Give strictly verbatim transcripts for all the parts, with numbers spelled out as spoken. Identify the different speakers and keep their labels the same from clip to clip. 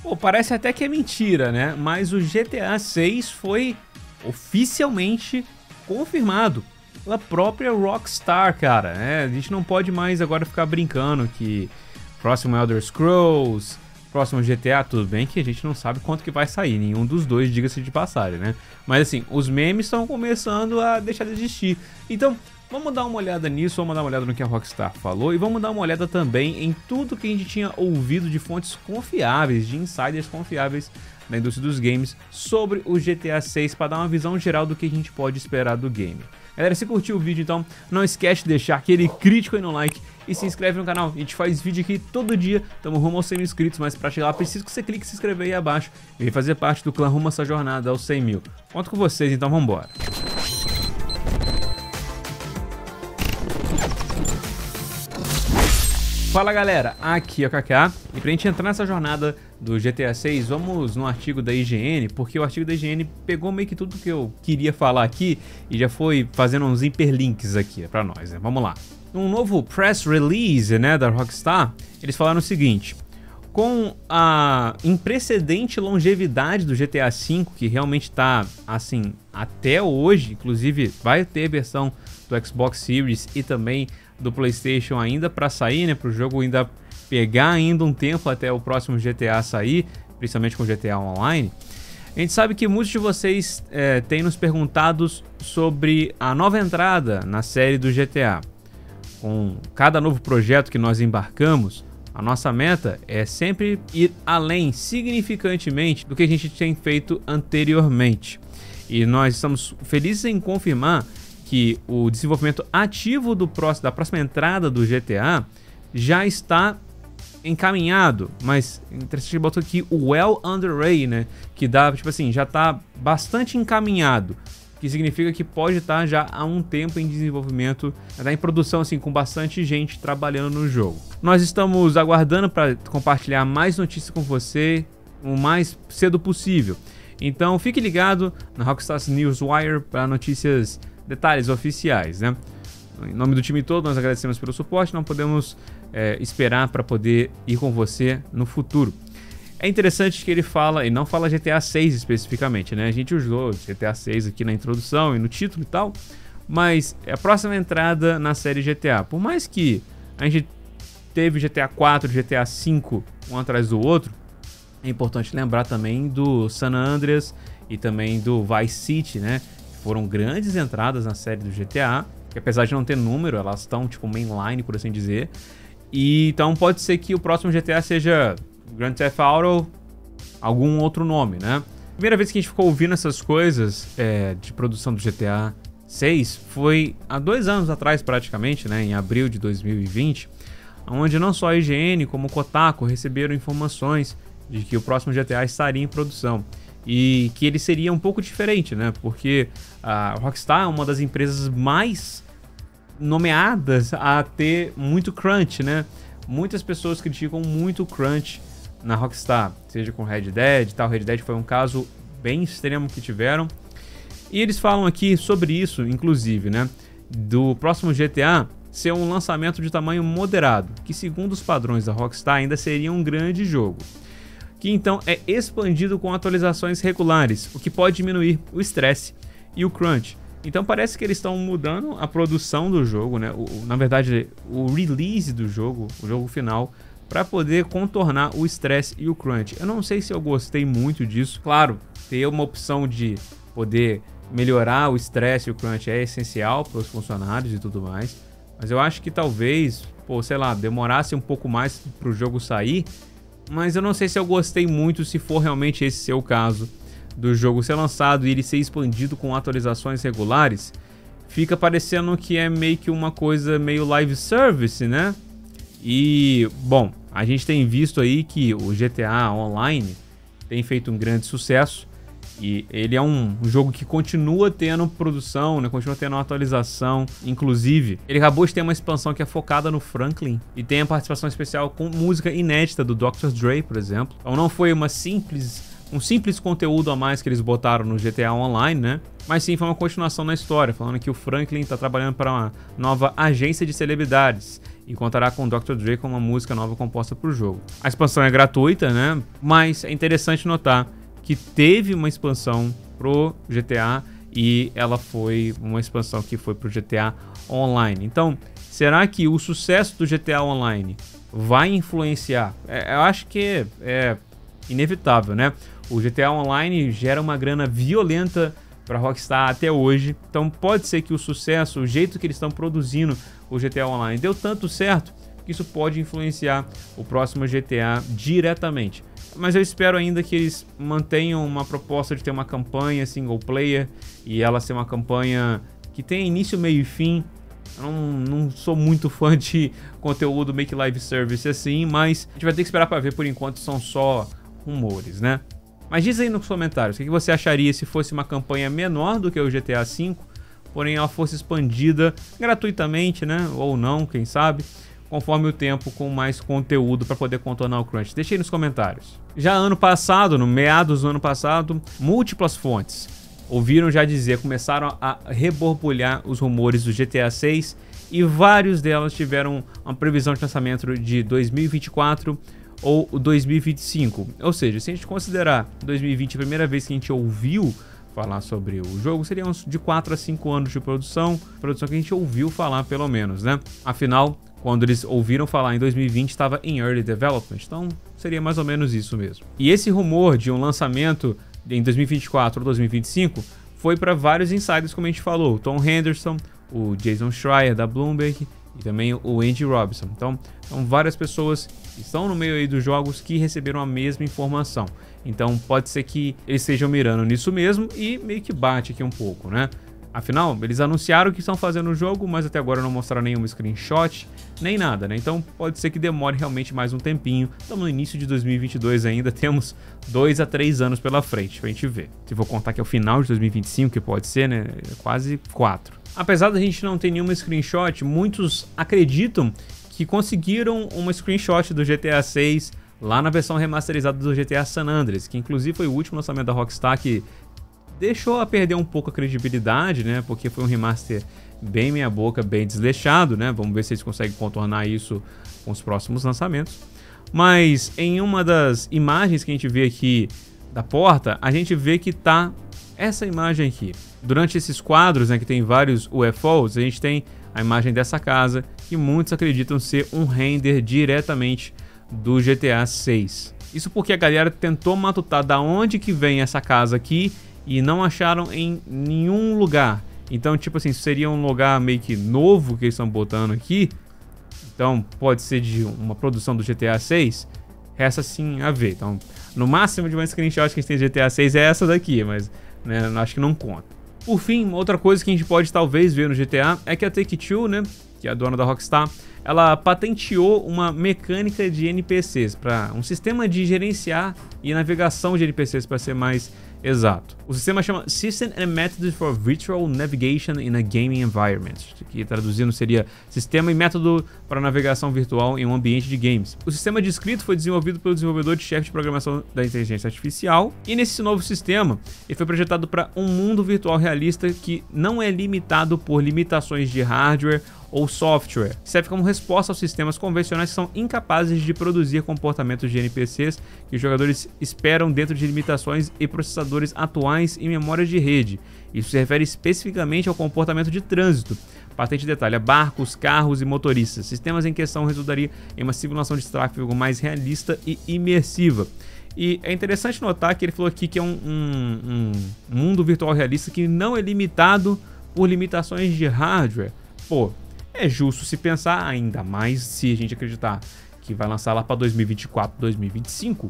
Speaker 1: Pô, parece até que é mentira, né? Mas o G T A seis foi oficialmente confirmado pela própria Rockstar, cara. É, a gente não pode mais agora ficar brincando que próximo Elder Scrolls, próximo G T A, tudo bem que a gente não sabe quanto que vai sair, nenhum dos dois, diga-se de passagem, né? Mas assim, os memes estão começando a deixar de existir. Então, vamos dar uma olhada nisso, vamos dar uma olhada no que a Rockstar falou e vamos dar uma olhada também em tudo que a gente tinha ouvido de fontes confiáveis, de insiders confiáveis na indústria dos games sobre o G T A seis para dar uma visão geral do que a gente pode esperar do game. Galera, se curtiu o vídeo, então não esquece de deixar aquele crítico aí no like e se inscreve no canal. A gente faz vídeo aqui todo dia, estamos rumo aos cem mil inscritos, mas para chegar lá preciso que você clique e se inscrever aí abaixo e fazer parte do clã rumo a essa jornada aos cem mil. Conto com vocês, então vamos embora. Fala galera, aqui é o Kaká e pra gente entrar nessa jornada do G T A seis, vamos no artigo da I G N, porque o artigo da I G N pegou meio que tudo que eu queria falar aqui e já foi fazendo uns hiperlinks aqui pra nós, né? Vamos lá. Um novo press release, né, da Rockstar, eles falaram o seguinte: com a imprecedente longevidade do G T A cinco, que realmente tá assim até hoje, inclusive vai ter versão do Xbox Series e também do PlayStation ainda para sair, né, para o jogo ainda pegar ainda um tempo até o próximo G T A sair, principalmente com o G T A Online. A gente sabe que muitos de vocês é, têm nos perguntado sobre a nova entrada na série do G T A. Com cada novo projeto que nós embarcamos, a nossa meta é sempre ir além significantemente do que a gente tem feito anteriormente. E nós estamos felizes em confirmar que o desenvolvimento ativo do próximo, da próxima entrada do G T A já está encaminhado, mas interessante botou aqui o well underway, né, que dá, tipo assim, já está bastante encaminhado, que significa que pode estar já há um tempo em desenvolvimento, está em produção assim, com bastante gente trabalhando no jogo. Nós estamos aguardando para compartilhar mais notícias com você o mais cedo possível. Então fique ligado na Rockstar Newswire para notícias, detalhes oficiais, né? Em nome do time todo, nós agradecemos pelo suporte, não podemos é, esperar para poder ir com você no futuro. É interessante que ele fala, e não fala G T A seis especificamente, né? A gente usou G T A seis aqui na introdução e no título e tal, mas é a próxima entrada na série G T A. Por mais que a gente teve G T A quatro, G T A cinco um atrás do outro, é importante lembrar também do San Andreas e também do Vice City, né? Foram grandes entradas na série do G T A, que apesar de não ter número, elas estão tipo mainline, por assim dizer. E então pode ser que o próximo G T A seja Grand Theft Auto, algum outro nome, né? Primeira vez que a gente ficou ouvindo essas coisas é, de produção do G T A seis foi há dois anos atrás praticamente, né? Em abril de dois mil e vinte, onde não só a I G N como o Kotaku receberam informações de que o próximo G T A estaria em produção. E que ele seria um pouco diferente, né? Porque a Rockstar é uma das empresas mais nomeadas a ter muito crunch, né? Muitas pessoas criticam muito o crunch na Rockstar, seja com Red Dead e tal. Red Dead foi um caso bem extremo que tiveram. E eles falam aqui sobre isso, inclusive, né? Do próximo G T A ser um lançamento de tamanho moderado, que segundo os padrões da Rockstar ainda seria um grande jogo, que então é expandido com atualizações regulares, o que pode diminuir o estresse e o crunch. Então parece que eles estão mudando a produção do jogo, né? O, na verdade, o release do jogo, o jogo final, para poder contornar o estresse e o crunch. Eu não sei se eu gostei muito disso. Claro, ter uma opção de poder melhorar o estresse e o crunch é essencial para os funcionários e tudo mais, mas eu acho que talvez, pô, sei lá, demorasse um pouco mais para o jogo sair. Mas eu não sei se eu gostei muito, se for realmente esse ser o caso, do jogo ser lançado e ele ser expandido com atualizações regulares. Fica parecendo que é meio que uma coisa meio live service, né? E, bom, a gente tem visto aí que o G T A Online tem feito um grande sucesso. E ele é um jogo que continua tendo produção, né? Continua tendo uma atualização. Inclusive, ele acabou de ter uma expansão que é focada no Franklin e tem a participação especial com música inédita do doutor Dre, por exemplo. Então não foi uma simples, um simples conteúdo a mais que eles botaram no G T A Online, né? Mas sim foi uma continuação na história, falando que o Franklin está trabalhando para uma nova agência de celebridades e contará com doutor Dre com uma música nova composta para o jogo. A expansão é gratuita, né? Mas é interessante notar que teve uma expansão pro G T A e ela foi uma expansão que foi pro G T A Online. Então, será que o sucesso do G T A Online vai influenciar? É, eu acho que é inevitável, né? O G T A Online gera uma grana violenta para Rockstar até hoje, então pode ser que o sucesso, o jeito que eles estão produzindo o G T A Online deu tanto certo que isso pode influenciar o próximo G T A diretamente. Mas eu espero ainda que eles mantenham uma proposta de ter uma campanha single player e ela ser uma campanha que tenha início, meio e fim. Eu não, não sou muito fã de conteúdo Make Live Service assim, mas a gente vai ter que esperar para ver. Por enquanto são só rumores, né? Mas diz aí nos comentários, o que você acharia se fosse uma campanha menor do que o G T A cinco, porém ela fosse expandida gratuitamente, né? Ou não, quem sabe, conforme o tempo, com mais conteúdo para poder contornar o crunch. Deixa aí nos comentários. Já ano passado, no meados do ano passado, múltiplas fontes ouviram já dizer, começaram a reborbulhar os rumores do G T A seis e vários delas tiveram uma previsão de lançamento de dois mil e vinte e quatro ou dois mil e vinte e cinco. Ou seja, se a gente considerar dois mil e vinte a primeira vez que a gente ouviu falar sobre o jogo, seriam uns de quatro a cinco anos de produção, produção que a gente ouviu falar pelo menos, né? Afinal, quando eles ouviram falar em dois mil e vinte, estava em Early Development, então seria mais ou menos isso mesmo. E esse rumor de um lançamento em dois mil e vinte e quatro ou dois mil e vinte e cinco foi para vários insiders, como a gente falou, o Tom Henderson, o Jason Schreier da Bloomberg e também o Andy Robinson. Então, são várias pessoas que estão no meio aí dos jogos que receberam a mesma informação. Então, pode ser que eles estejam mirando nisso mesmo e meio que bate aqui um pouco, né? Afinal, eles anunciaram que estão fazendo o jogo, mas até agora não mostraram nenhum screenshot, nem nada, né? Então, pode ser que demore realmente mais um tempinho. Estamos no início de dois mil e vinte e dois ainda, temos dois a três anos pela frente pra gente ver. Se for contar que é o final de dois mil e vinte e cinco, que pode ser, né? Quase quatro. Apesar da gente não ter nenhuma screenshot, muitos acreditam que conseguiram uma screenshot do G T A seis lá na versão remasterizada do G T A San Andreas, que inclusive foi o último lançamento da Rockstar que deixou a perder um pouco a credibilidade, né? Porque foi um remaster bem meia boca, bem desleixado, né? Vamos ver se eles conseguem contornar isso com os próximos lançamentos. Mas em uma das imagens que a gente vê aqui da porta, a gente vê que tá essa imagem aqui. Durante esses quadros, né, que tem vários U F Os, a gente tem a imagem dessa casa, que muitos acreditam ser um render diretamente do G T A seis. Isso porque a galera tentou matutar da onde que vem essa casa aqui e não acharam em nenhum lugar. Então, tipo assim, seria um lugar meio que novo que eles estão botando aqui. Então, pode ser de uma produção do G T A seis. Resta sim a ver. Então, no máximo de uma screenshot que a gente tem de G T A seis é essa daqui, mas né, acho que não conta. Por fim, outra coisa que a gente pode talvez ver no G T A é que a Take-Two, né, que é a dona da Rockstar, ela patenteou uma mecânica de N P Cs, para um sistema de gerenciar e navegação de N P Cs, para ser mais exato. O sistema chama System and Methods for Virtual Navigation in a Gaming Environment, que traduzindo seria Sistema e Método para Navegação Virtual em um Ambiente de Games. O sistema descrito foi desenvolvido pelo desenvolvedor de chefe de programação da inteligência artificial, e nesse novo sistema ele foi projetado para um mundo virtual realista que não é limitado por limitações de hardware ou software. Serve como resposta aos sistemas convencionais que são incapazes de produzir comportamentos de N P Cs que os jogadores esperam dentro de limitações e processadores atuais e memórias de rede. Isso se refere especificamente ao comportamento de trânsito. Patente detalha barcos, carros e motoristas. Sistemas em questão resultaria em uma simulação de tráfego mais realista e imersiva. E é interessante notar que ele falou aqui que é um, um, um mundo virtual realista que não é limitado por limitações de hardware. Pô, é justo se pensar, ainda mais se a gente acreditar que vai lançar lá para dois mil e vinte e quatro, dois mil e vinte e cinco,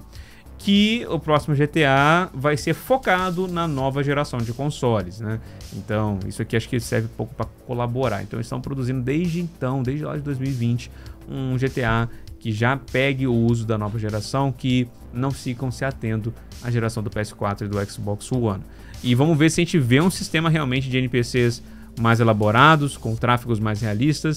Speaker 1: que o próximo G T A vai ser focado na nova geração de consoles, né? Então, isso aqui acho que serve um pouco para colaborar. Então, eles estão produzindo desde então, desde lá de dois mil e vinte, um G T A que já pegue o uso da nova geração, que não ficam se atendo à geração do P S quatro e do Xbox One. E vamos ver se a gente vê um sistema realmente de N P Cs mais elaborados, com tráfegos mais realistas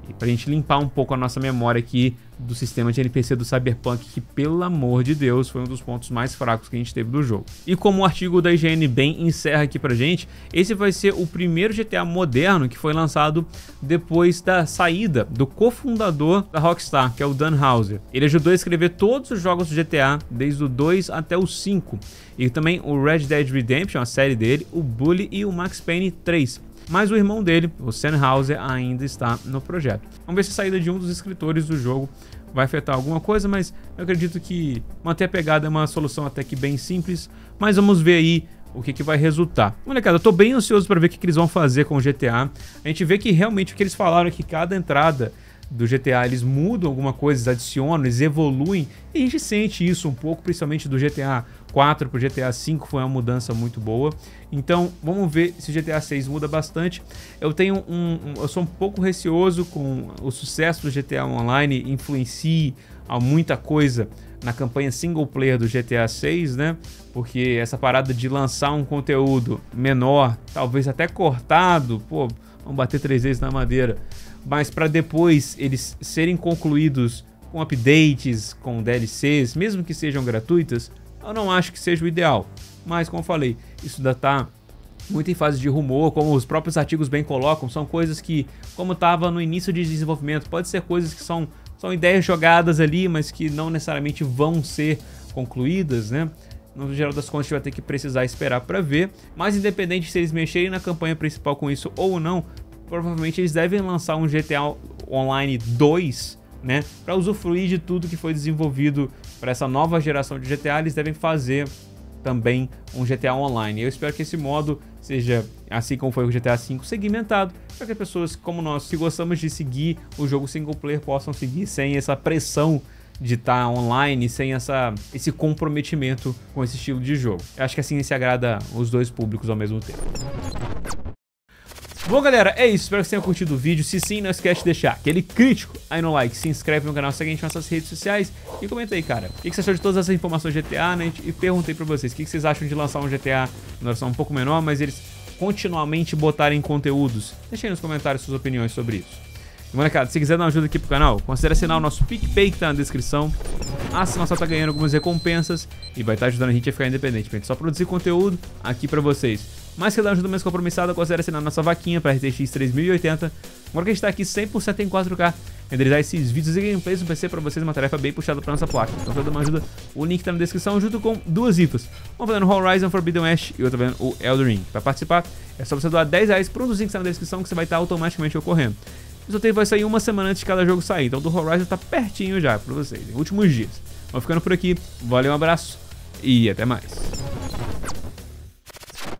Speaker 1: E pra gente limpar um pouco a nossa memória aqui do sistema de N P C do Cyberpunk, que, pelo amor de Deus, foi um dos pontos mais fracos que a gente teve do jogo. E como o artigo da I G N bem encerra aqui pra gente, esse vai ser o primeiro G T A moderno que foi lançado depois da saída do cofundador da Rockstar, que é o Dan Houser. Ele ajudou a escrever todos os jogos do G T A, desde o dois até o cinco. E também o Red Dead Redemption, a série dele, o Bully e o Max Payne três. Mas o irmão dele, o Sam Houser, ainda está no projeto. Vamos ver se a saída de um dos escritores do jogo vai afetar alguma coisa, mas eu acredito que manter a pegada é uma solução até que bem simples. Mas vamos ver aí o que, que vai resultar. Molecada, eu tô bem ansioso para ver o que, que eles vão fazer com o G T A. A gente vê que realmente o que eles falaram é que cada entrada do G T A eles mudam alguma coisa, eles adicionam, eles evoluem. E a gente sente isso um pouco, principalmente do G T A quatro para o G T A cinco foi uma mudança muito boa. Então vamos ver se o G T A seis muda bastante. Eu tenho um, um eu sou um pouco receoso com o sucesso do G T A Online influencie a muita coisa na campanha single player do G T A seis, né? Porque essa parada de lançar um conteúdo menor, talvez até cortado, pô, vamos bater três vezes na madeira, mas para depois eles serem concluídos com updates, com D L Cs, mesmo que sejam gratuitas, eu não acho que seja o ideal. Mas, como eu falei, isso ainda tá muito em fase de rumor, como os próprios artigos bem colocam, são coisas que, como estava no início de desenvolvimento, pode ser coisas que são, são ideias jogadas ali, mas que não necessariamente vão ser concluídas, né? No geral das contas, a gente vai ter que precisar esperar para ver. Mas independente se eles mexerem na campanha principal com isso ou não, provavelmente eles devem lançar um G T A Online dois, né, para usufruir de tudo que foi desenvolvido para essa nova geração de G T A. Eles devem fazer também um G T A Online. Eu espero que esse modo seja, assim como foi o G T A cinco, segmentado, para que as pessoas como nós, que gostamos de seguir o jogo single player, possam seguir sem essa pressão de estar online, sem essa, esse comprometimento com esse estilo de jogo. Eu acho que assim se agrada os dois públicos ao mesmo tempo. Bom, galera, é isso. Espero que vocês tenham curtido o vídeo. Se sim, não esquece de deixar aquele crítico aí no like, se inscreve no canal, segue a gente nas nossas redes sociais e comenta aí, cara, o que você achou de todas essas informações do G T A, né? E perguntei pra vocês, o que vocês acham de lançar um G T A em duração um pouco menor, mas eles continuamente botarem conteúdos? Deixa aí nos comentários suas opiniões sobre isso. E, molecada, se quiser dar uma ajuda aqui pro canal, considere assinar o nosso PicPay que tá na descrição. Assim nós só tá ganhando algumas recompensas e vai estar ajudando a gente a ficar independente, pra gente só produzir conteúdo aqui pra vocês. Mas se quer dar uma ajuda mais compromissada, considere assinar a nossa vaquinha pra R T X três mil e oitenta. Agora que a gente tá aqui cem por cento em quatro K, renderizar esses vídeos e gameplays no P C pra vocês, uma tarefa bem puxada pra nossa placa. Então se quer dar uma ajuda, o link tá na descrição junto com duas I F As. Uma fazendo Horizon Forbidden West e outra vendo o Elden Ring. Pra participar, é só você doar dez reais por um dos links que tá na descrição que você vai estar automaticamente ocorrendo. O sorteio vai sair uma semana antes de cada jogo sair, então do Horizon tá pertinho já pra vocês, em últimos dias. Vamos ficando por aqui, valeu, um abraço e até mais.